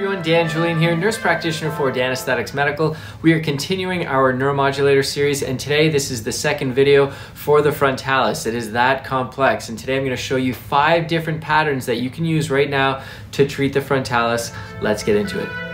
everyone, Dan Julian here, nurse practitioner for Danesthetics Medical. We are continuing our neuromodulator series, and today this is the second video for the frontalis. It is that complex, and today I'm going to show you 5 different patterns that you can use right now to treat the frontalis. Let's get into it.